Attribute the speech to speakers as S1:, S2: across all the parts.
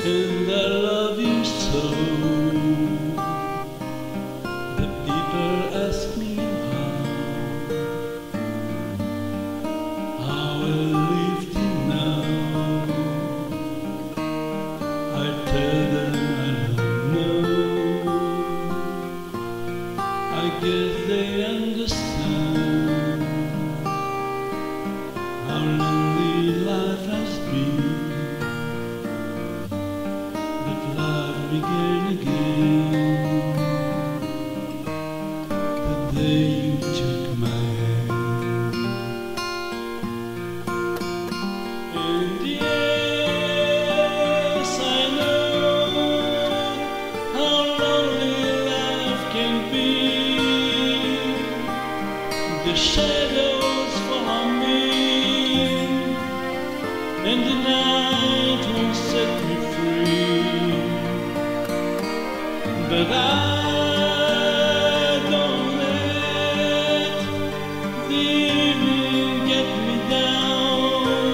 S1: and I love you so. The people ask me how I live till now. I tell them I don't know. I guess they understand how lonely life has been. Begin again the day you took my hand. And yes, I know how lonely life can be. The shadows follow me, and the night won't set me free. But I don't let the evening get me down.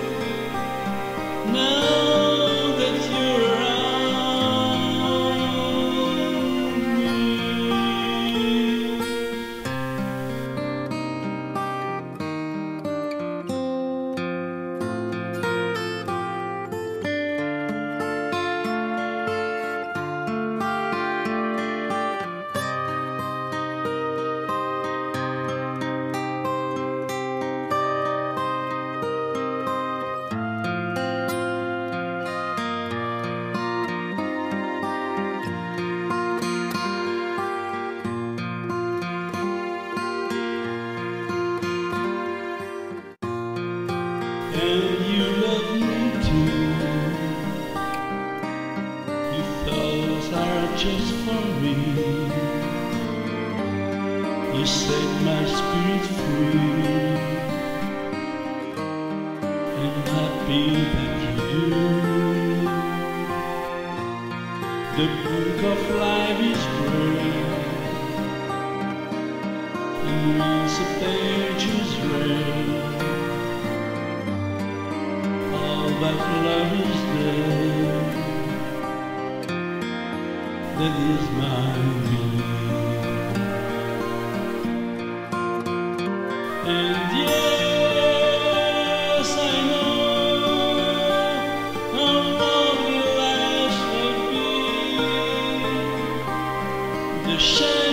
S1: Now that you're around me. And you love me too. Your thoughts are just for me. You set my spirit free. I'm happy that you do. The book of life is great, and once a page is read, but love is there. That is my belief. And yes, I know how long life will be. The